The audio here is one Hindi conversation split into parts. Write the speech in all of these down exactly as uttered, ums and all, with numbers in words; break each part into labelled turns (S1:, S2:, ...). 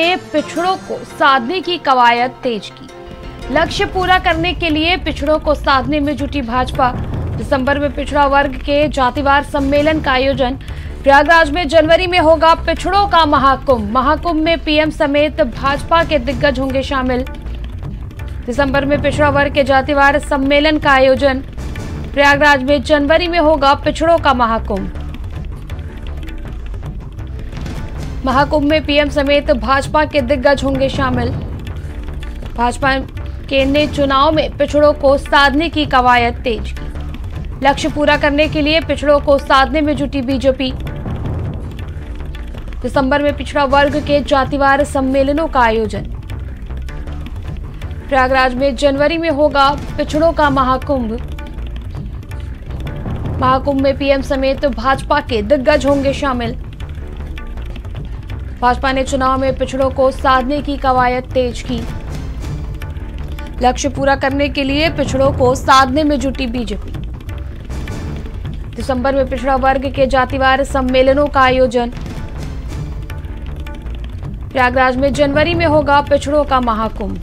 S1: ने पिछड़ों को साधने की कवायद तेज की। लक्ष्य पूरा करने के लिए पिछड़ों को साधने में जुटी भाजपा। दिसंबर में पिछड़ा वर्ग के जातिवार सम्मेलन का आयोजन। प्रयागराज में जनवरी में होगा पिछड़ों का महाकुंभ। महाकुंभ में पीएम समेत भाजपा के दिग्गज होंगे शामिल। दिसंबर में पिछड़ा वर्ग के जातिवार सम्मेलन का आयोजन। प्रयागराज में जनवरी में होगा पिछड़ों का महाकुंभ। महाकुंभ में पीएम समेत भाजपा के दिग्गज होंगे शामिल। भाजपा के ने चुनाव में पिछड़ों को साधने की कवायद तेज की। लक्ष्य पूरा करने के लिए पिछड़ों को साधने में जुटी बीजेपी। दिसंबर में पिछड़ा वर्ग के जातिवार सम्मेलनों का आयोजन। प्रयागराज में जनवरी में होगा पिछड़ों का महाकुंभ। महाकुंभ में पीएम समेत भाजपा के दिग्गज होंगे शामिल। भाजपा ने चुनाव में पिछड़ों को साधने की कवायद तेज की। लक्ष्य पूरा करने के लिए पिछड़ों को साधने में जुटी बीजेपी। दिसंबर में पिछड़ा वर्ग के जातिवार सम्मेलनों का आयोजन। प्रयागराज में जनवरी में होगा पिछड़ों का महाकुंभ।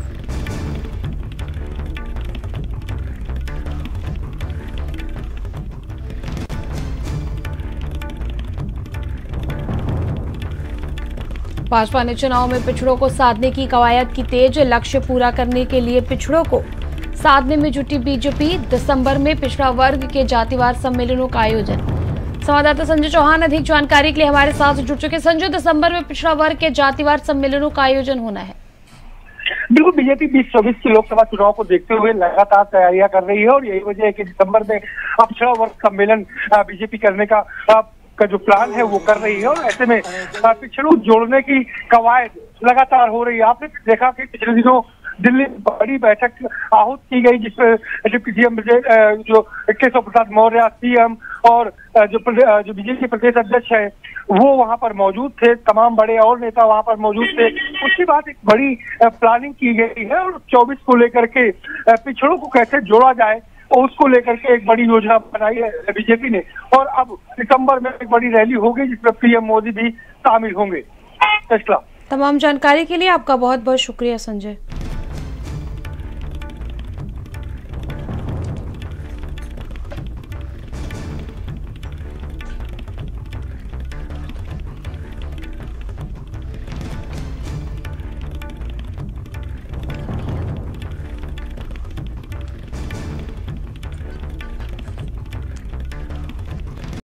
S1: भाजपा ने चुनाव में पिछड़ों को साधने की कवायद की तेज। लक्ष्य पूरा करने के लिए पिछड़ों को साधने में जुटी बीजेपी। दिसंबर में पिछड़ा वर्ग के जातिवार सम्मेलनों का आयोजन। संवाददाता संजय चौहान अधिक जानकारी के लिए हमारे साथ जुड़ चुके। संजय, दिसंबर में पिछड़ा वर्ग के जातिवार सम्मेलनों का आयोजन होना है।
S2: बिल्कुल, बीजेपी बीस चौबीस के लोकसभा चुनाव को देखते हुए लगातार तैयारियां कर रही है और यही वजह है कि दिसंबर में पिछड़ा वर्ग सम्मेलन बीजेपी करने का का जो प्लान है वो कर रही है और ऐसे में पिछड़ों जोड़ने की कवायद लगातार हो रही है। आपने देखा कि पिछले दिनों दिल्ली में बड़ी बैठक आहूत की गई जिसमें डिप्टी सीएम जो केशव प्रसाद मौर्य सीएम और जो जो बीजेपी के प्रदेश अध्यक्ष है वो वहां पर मौजूद थे। तमाम बड़े और नेता वहां पर मौजूद थे। उसके बाद एक बड़ी प्लानिंग की गई है और चौबीस को लेकर के पिछड़ों को कैसे जोड़ा जाए और उसको लेकर के एक बड़ी योजना बनाई है बीजेपी ने। और अब दिसंबर में एक बड़ी रैली होगी जिसमें पीएम मोदी भी शामिल होंगे।
S1: तमाम जानकारी के लिए आपका बहुत बहुत शुक्रिया संजय।